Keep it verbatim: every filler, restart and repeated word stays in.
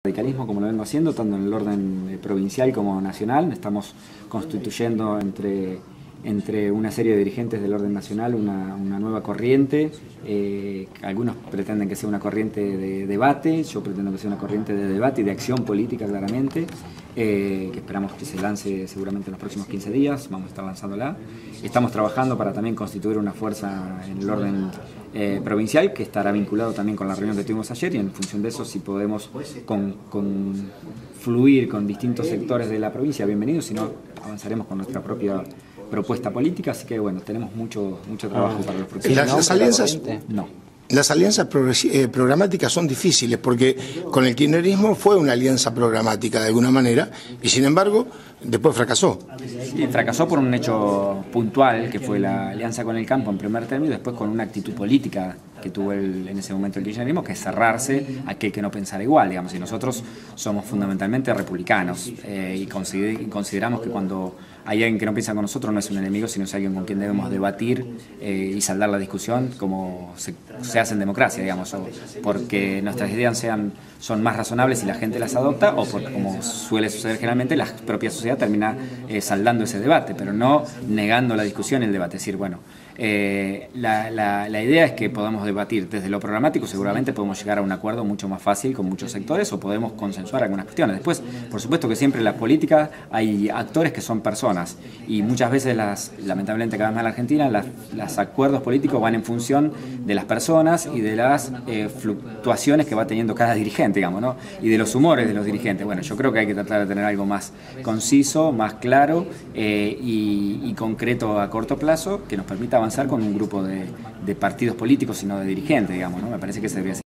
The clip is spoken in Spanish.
radicalismo como lo vengo haciendo, tanto en el orden provincial como nacional. Estamos constituyendo entre, entre una serie de dirigentes del orden nacional una, una nueva corriente. Eh, algunos pretenden que sea una corriente de debate, yo pretendo que sea una corriente de debate y de acción política claramente, eh, que esperamos que se lance seguramente en los próximos quince días, vamos a estar lanzándola. Estamos trabajando para también constituir una fuerza en el orden eh, provincial, que estará vinculado también con la reunión que tuvimos ayer, y en función de eso, si podemos con, con fluir con distintos sectores de la provincia, bienvenidos, si no avanzaremos con nuestra propia propuesta política, así que bueno, tenemos mucho, mucho trabajo ah, para los próximos años. ¿Las alianzas? No. Las alianzas eh, programáticas son difíciles porque con el kirchnerismo fue una alianza programática de alguna manera y sin embargo después fracasó. Sí, fracasó por un hecho puntual que fue la alianza con el campo en primer término y después con una actitud política que tuvo el, en ese momento el kirchnerismo, que es cerrarse a aquel que no pensara igual, digamos, y nosotros somos fundamentalmente republicanos eh, y, consider, y consideramos que cuando hay alguien que no piensa con nosotros no es un enemigo, sino es alguien con quien debemos debatir eh, y saldar la discusión como se, se hace en democracia, digamos, o porque nuestras ideas sean, son más razonables y la gente las adopta, o porque, como suele suceder generalmente, la propia sociedad termina eh, saldando ese debate, pero no negando la discusión y el debate. Es decir, bueno, eh, la, la, la idea es que podamos debatir desde lo programático, seguramente podemos llegar a un acuerdo mucho más fácil con muchos sectores, o podemos consensuar algunas cuestiones. Después, por supuesto que siempre en la política hay actores que son personas, y muchas veces, las, lamentablemente cada vez más en la Argentina, las, los acuerdos políticos van en función de las personas y de las eh, fluctuaciones que va teniendo cada dirigente, digamos, ¿no? Y de los humores de los dirigentes. Bueno, yo creo que hay que tratar de tener algo más conciso, más claro eh, y, y concreto a corto plazo, que nos permita avanzar con un grupo de, de partidos políticos y no de dirigentes, digamos, ¿no? Me parece que se debería